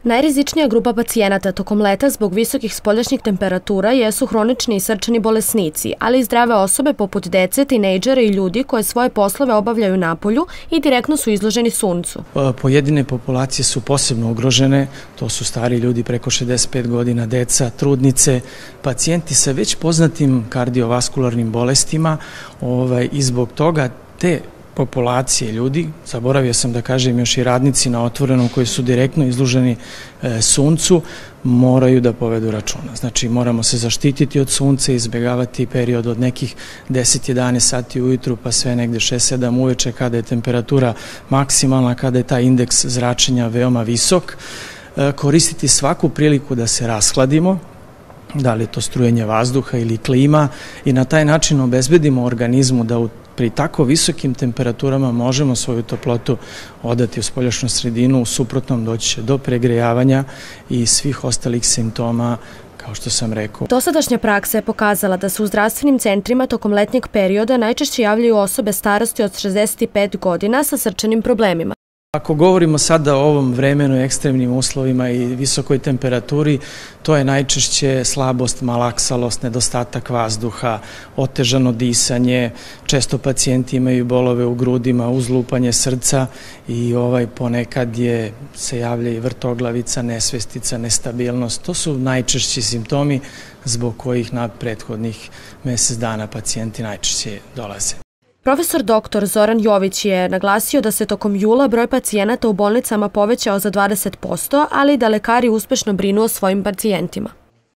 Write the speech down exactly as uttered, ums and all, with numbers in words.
Najrizičnija grupa pacijenata tokom leta zbog visokih spoljašnjih temperatura jesu hronični i srčani bolesnici, ali i zdrave osobe poput dece, tinejdžera i ljudi koje svoje poslove obavljaju napolju i direktno su izloženi suncu. Pojedine populacije su posebno ugrožene, to su stari ljudi preko šezdeset pet godina, deca, trudnice, pacijenti sa već poznatim kardiovaskularnim bolestima ovaj, i zbog toga te populacije ljudi, zaboravio sam da kažem još i radnici na otvorenom koji su direktno izloženi e, suncu, moraju da povedu računa. Znači moramo se zaštititi od sunca i izbjegavati period od nekih deset do jedanaest sati ujutru pa sve negde šest sedam uveče kada je temperatura maksimalna, kada je taj indeks zračenja veoma visok. E, koristiti svaku priliku da se rashladimo, da li je to strujenje vazduha ili klima, i na taj način obezbedimo organizmu da u pri tako visokim temperaturama možemo svoju toplotu odati u spoljašnju sredinu, u suprotnom doći će do pregrejavanja i svih ostalih simptoma, kao što sam rekao. Dosadašnja praksa je pokazala da se u zdravstvenim centrima tokom letnjeg perioda najčešće javljaju osobe starosti od šezdeset pet godina sa srčanim problemima. Ako govorimo sada o ovom vremenu, ekstremnim uslovima i visokoj temperaturi, to je najčešće slabost, malaksalost, nedostatak vazduha, otežano disanje, često pacijenti imaju bolove u grudima, uzlupanje srca i ovaj ponekad je, se javlja i vrtoglavica, nesvestica, nestabilnost. To su najčešći simptomi zbog kojih na prethodnih mesec dana pacijenti najčešće dolaze. Profesor doktor Zoran Jović je naglasio da se tokom jula broj pacijenata u bolnicama povećao za dvadeset posto, ali da lekari uspešno brinu o svojim pacijentima.